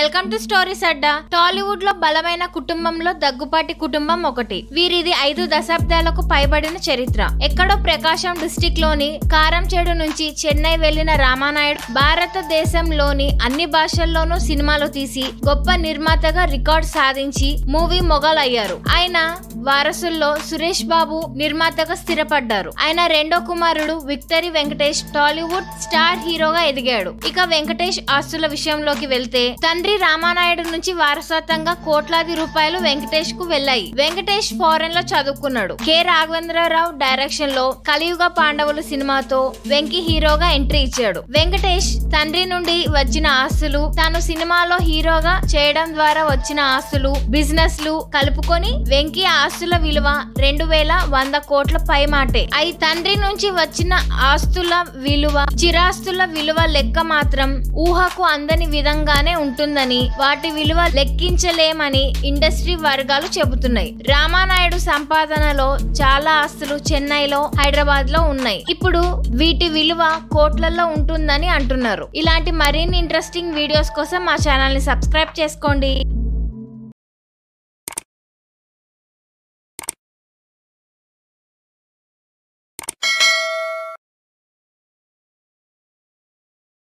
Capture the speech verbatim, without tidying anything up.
Welcome to stories Adda. Tollywood లో బలమైన కుటుంబంలో దగ్గుపాటి కుటుంబం ఒకటి. వీరిది ఐదు దశాబ్దాలకు పైబడిన చరిత్ర. ఎక్కడో ప్రకాశం డిస్టిక్ లోని కారంచేడు నుంచి చెన్నై వెళ్లిన రామానాయుడు భారతదేశంలోని అన్ని భాషల్లోనూ సినిమాలు తీసి గొప్ప నిర్మాతగా రికార్డ్ సాధించి మూవీ మొగల్ అయ్యారు. ఆయన వారసుల్లో సురేష్ బాబు నిర్మాతగా స్థిరపడ్డారు. ఆయన రెండో కుమారుడు విక్టరీ వెంకటేష్ టాలీవుడ్ స్టార్ హీరోగా ఎదిగాడు. ఇక వెంకటేష్ ఆస్తుల విషయంలోకి వెళ్తే తండ్రి రామానాయుడు నుంచి వారసత్వంగా కోట్లాది రూపాయలు వెంకటేష్ కు వెళ్లాయి. వెంకటేష్ ఫారెన్ లో చదువుకున్నాడు. కె రాఘవేంద్రరావు డైరెక్షన్ లో కలియుగ పాండవులు సినిమాతో వెంకీ హీరోగా ఎంట్రీ ఇచ్చాడు. వెంకటేష్ తండ్రి నుండి వచ్చిన ఆస్తులు, తాను సినిమాలో హీరోగా చేయడం ద్వారా వచ్చిన ఆస్తులు, బిజినెస్ లు కలుపుకొని వెంకీ ఆస్తుల విలువ రెండు వేల వంద కోట్ల పై మాటే. అయి తండ్రి నుంచి వచ్చిన ఆస్తుల విలువ, చిరాస్తుల విలువ లెక్క మాత్రం ఊహకు అందని విధంగానే ఉంటుందని, వాటి విలువ లెక్కించలేమని ఇండస్ట్రీ వర్గాలు చెబుతున్నాయి. రామానాయుడు సంపాదనలో చాలా ఆస్తులు చెన్నైలో, హైదరాబాద్ లో ఉన్నాయి. ఇప్పుడు వీటి విలువ కోట్లలో ఉంటుందని అంటున్నారు. ఇలాంటి మరిన్ని ఇంట్రెస్టింగ్ వీడియోస్ కోసం మా ఛానల్ ని సబ్స్క్రైబ్ చేసుకోండి.